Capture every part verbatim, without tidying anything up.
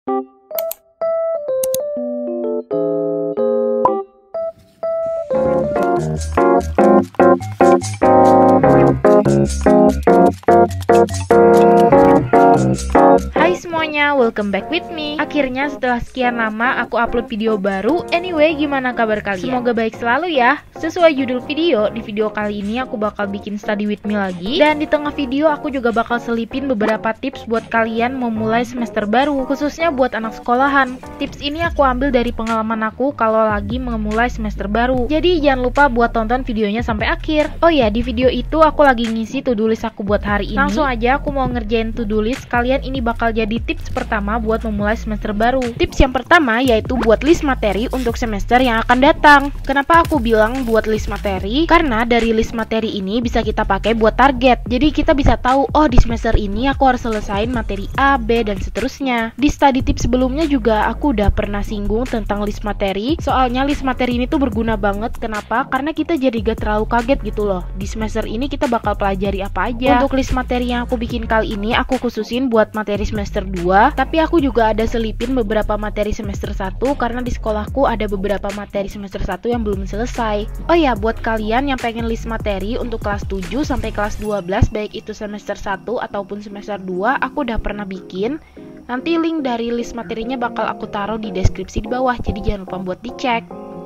Hai semuanya, welcome back with me. Akhirnya setelah sekian lama aku upload video baru. Anyway, gimana kabar kalian? Semoga baik selalu ya. Sesuai judul video, di video kali ini aku bakal bikin study with me lagi. Dan di tengah video aku juga bakal selipin beberapa tips buat kalian memulai semester baru, khususnya buat anak sekolahan. Tips ini aku ambil dari pengalaman aku kalau lagi memulai semester baru. Jadi jangan lupa buat tonton videonya sampai akhir. Oh ya, di video itu aku lagi ngisi to-do list aku buat hari ini. Langsung aja aku mau ngerjain to-do list kalian. Ini bakal jadi tips pertama buat memulai semester baru. Tips yang pertama yaitu buat list materi untuk semester yang akan datang. Kenapa aku bilang buat list materi? Karena dari list materi ini bisa kita pakai buat target. Jadi kita bisa tahu, oh di semester ini aku harus selesain materi A, B, dan seterusnya. Di study tips sebelumnya juga aku udah pernah singgung tentang list materi. Soalnya list materi ini tuh berguna banget. Kenapa? Karena kita jadi gak terlalu kaget gitu loh. Di semester ini kita bakal pelajari apa aja. Untuk list materi yang aku bikin kali ini aku khususin buat materi semester dua, tapi aku juga ada selipin beberapa materi semester satu karena di sekolahku ada beberapa materi semester satu yang belum selesai. Oh ya, buat kalian yang pengen list materi untuk kelas tujuh sampai kelas dua belas, baik itu semester satu ataupun semester dua, aku udah pernah bikin. Nanti link dari list materinya bakal aku taruh di deskripsi di bawah, jadi jangan lupa buat dicek.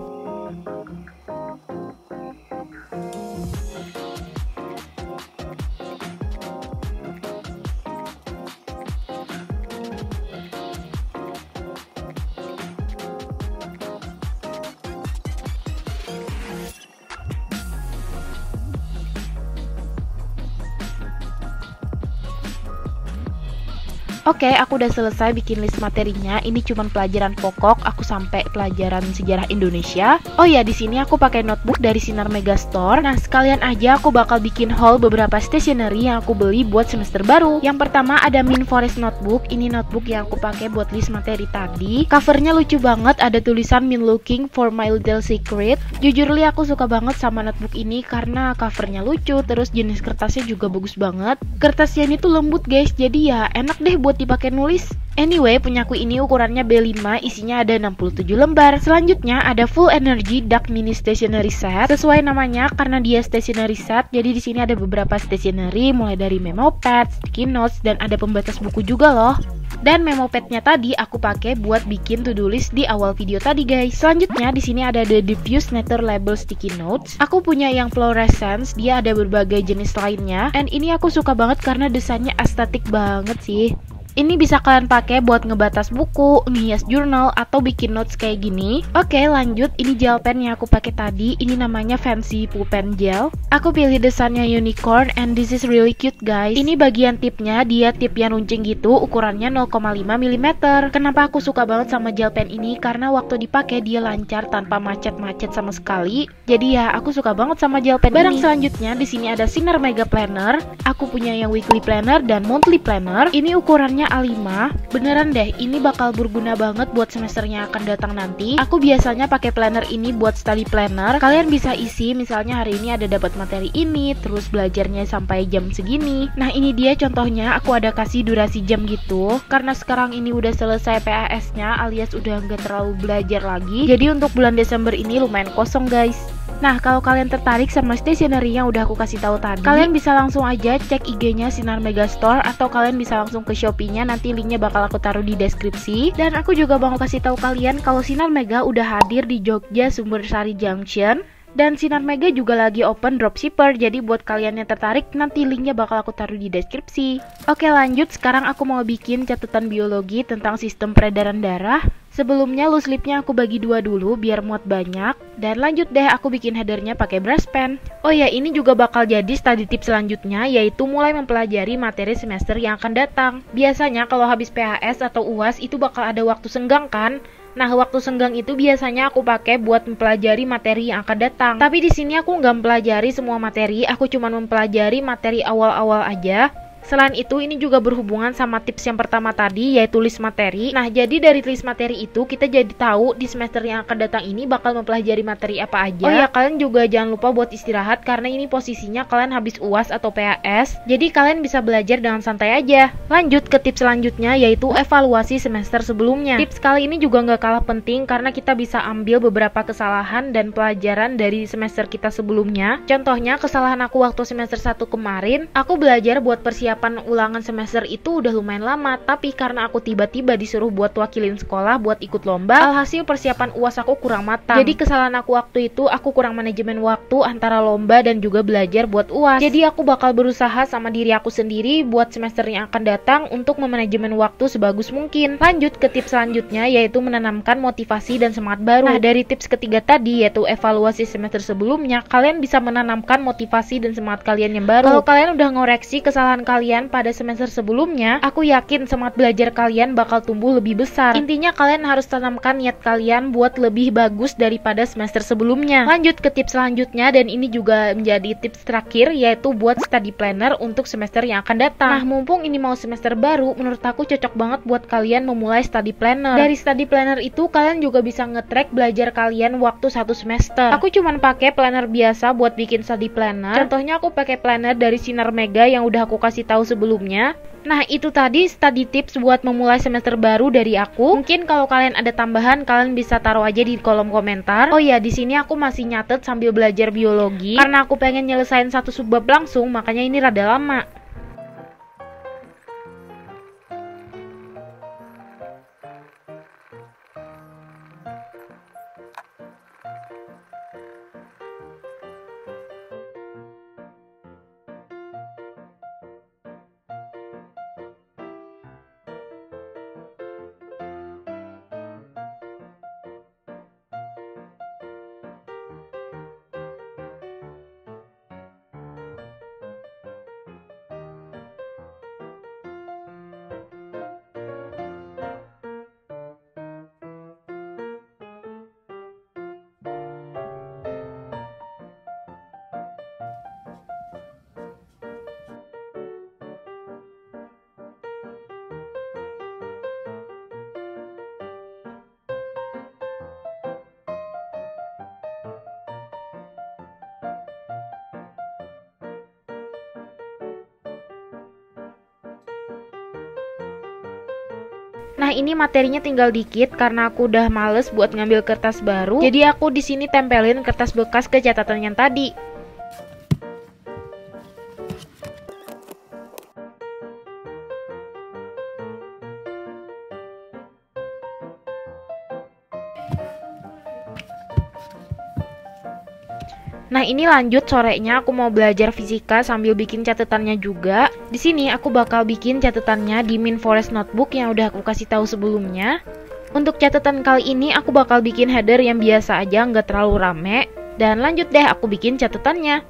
Oke, aku udah selesai bikin list materinya. Ini cuman pelajaran pokok, aku sampai pelajaran sejarah Indonesia. Oh ya, di sini aku pakai notebook dari Sinar Megastore. Nah, sekalian aja aku bakal bikin haul beberapa stationery yang aku beli buat semester baru. Yang pertama ada Mint Forest Notebook. Ini notebook yang aku pakai buat list materi tadi. Covernya lucu banget, ada tulisan Mint Looking for My Little Secret. Jujur li aku suka banget sama notebook ini karena covernya lucu, terus jenis kertasnya juga bagus banget. Kertasnya ini tuh lembut guys, jadi ya enak deh buat dipakai nulis. Anyway, punyaku ini ukurannya B lima, isinya ada enam puluh tujuh lembar. Selanjutnya ada Full Energy Dark Mini Stationery Set. Sesuai namanya karena dia stationery set, jadi di sini ada beberapa stationery mulai dari memo pad, sticky notes, dan ada pembatas buku juga loh. Dan memo padnya tadi aku pakai buat bikin to-do list di awal video tadi guys. Selanjutnya di sini ada The Diffuse Nature Label Sticky Notes. Aku punya yang fluorescence, dia ada berbagai jenis lainnya. And ini aku suka banget karena desainnya estetik banget sih. Ini bisa kalian pakai buat ngebatas buku, ngehias jurnal, atau bikin notes kayak gini. Oke, lanjut. Ini gel pen yang aku pakai tadi. Ini namanya Fancy Poo Pen Gel. Aku pilih desainnya unicorn and this is really cute guys. Ini bagian tipnya, dia tip yang runcing gitu, ukurannya nol koma lima milimeter. Kenapa aku suka banget sama gel pen ini? Karena waktu dipakai dia lancar tanpa macet-macet sama sekali. Jadi ya, aku suka banget sama gel pen Barang ini. Selanjutnya di sini ada Sinar Mega Planner. Aku punya yang weekly planner dan monthly planner. Ini ukurannya A lima. Beneran deh, ini bakal berguna banget buat semesternya akan datang nanti. Aku biasanya pakai planner ini buat study planner. Kalian bisa isi, misalnya hari ini ada dapat materi ini, terus belajarnya sampai jam segini. Nah, ini dia contohnya, aku ada kasih durasi jam gitu. Karena sekarang ini udah selesai P A S-nya, alias udah nggak terlalu belajar lagi. Jadi untuk bulan Desember ini lumayan kosong guys. Nah, kalau kalian tertarik sama stationery yang udah aku kasih tahu tadi, kalian bisa langsung aja cek I G-nya Sinar Megastore atau kalian bisa langsung ke Shopee-nya, nanti linknya bakal aku taruh di deskripsi. Dan aku juga mau kasih tahu kalian kalau Sinar Mega udah hadir di Jogja Sumbersari Junction. Dan Sinar Mega juga lagi open dropshipper, jadi buat kalian yang tertarik nanti linknya bakal aku taruh di deskripsi. Oke lanjut, sekarang aku mau bikin catatan biologi tentang sistem peredaran darah. Sebelumnya loose lipnya aku bagi dua dulu biar muat banyak. Dan lanjut deh aku bikin headernya pakai brush pen. Oh ya, ini juga bakal jadi study tips selanjutnya, yaitu mulai mempelajari materi semester yang akan datang. Biasanya kalau habis P H S atau U A S itu bakal ada waktu senggang kan? Nah, waktu senggang itu biasanya aku pakai buat mempelajari materi yang akan datang. Tapi di sini aku nggak mempelajari semua materi, aku cuma mempelajari materi awal-awal aja. Selain itu, ini juga berhubungan sama tips yang pertama tadi, yaitu list materi. Nah, jadi dari list materi itu kita jadi tahu di semester yang akan datang ini bakal mempelajari materi apa aja. Oh ya, kalian juga jangan lupa buat istirahat karena ini posisinya kalian habis U A S atau P A S. Jadi kalian bisa belajar dengan santai aja. Lanjut ke tips selanjutnya, yaitu evaluasi semester sebelumnya. Tips kali ini juga nggak kalah penting karena kita bisa ambil beberapa kesalahan dan pelajaran dari semester kita sebelumnya. Contohnya, kesalahan aku waktu semester satu kemarin, aku belajar buat persiapan ulangan semester itu udah lumayan lama, tapi karena aku tiba-tiba disuruh buat wakilin sekolah buat ikut lomba, alhasil persiapan U A S aku kurang matang. Jadi kesalahan aku waktu itu, aku kurang manajemen waktu antara lomba dan juga belajar buat U A S. Jadi aku bakal berusaha sama diri aku sendiri buat semester yang akan datang untuk memanajemen waktu sebagus mungkin. Lanjut ke tips selanjutnya, yaitu menanamkan motivasi dan semangat baru. Nah, dari tips ketiga tadi, yaitu evaluasi semester sebelumnya, kalian bisa menanamkan motivasi dan semangat kalian yang baru. Kalau kalian udah ngoreksi kesalahan kalian kalian pada semester sebelumnya, aku yakin semangat belajar kalian bakal tumbuh lebih besar. Intinya kalian harus tanamkan niat kalian buat lebih bagus daripada semester sebelumnya. Lanjut ke tips selanjutnya, dan ini juga menjadi tips terakhir, yaitu buat study planner untuk semester yang akan datang. Nah, mumpung ini mau semester baru, menurut aku cocok banget buat kalian memulai study planner. Dari study planner itu kalian juga bisa nge-track belajar kalian waktu satu semester. Aku cuman pakai planner biasa buat bikin study planner. Contohnya aku pakai planner dari Sinar Mega yang udah aku kasih tahu sebelumnya. Nah, itu tadi study tips buat memulai semester baru dari aku. Mungkin kalau kalian ada tambahan, kalian bisa taruh aja di kolom komentar. Oh ya, di sini aku masih nyatet sambil belajar biologi karena aku pengen nyelesain satu subbab langsung, makanya ini rada lama. Nah, ini materinya tinggal dikit karena aku udah males buat ngambil kertas baru. Jadi aku di sini tempelin kertas bekas ke catatan yang tadi. Nah, ini lanjut sorenya aku mau belajar fisika sambil bikin catatannya juga. Di sini aku bakal bikin catatannya di Minforest Notebook yang udah aku kasih tahu sebelumnya. Untuk catatan kali ini aku bakal bikin header yang biasa aja, nggak terlalu rame. Dan lanjut deh aku bikin catatannya.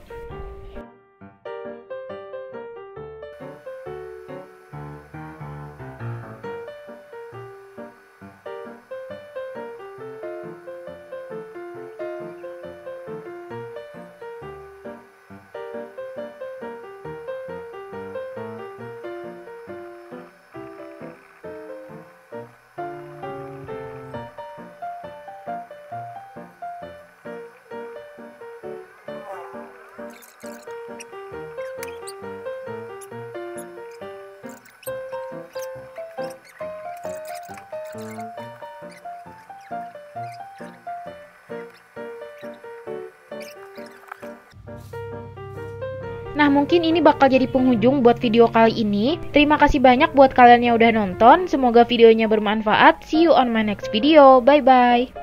Nah, mungkin ini bakal jadi penghujung buat video kali ini. Terima kasih banyak buat kalian yang udah nonton. Semoga videonya bermanfaat. See you on my next video. Bye-bye.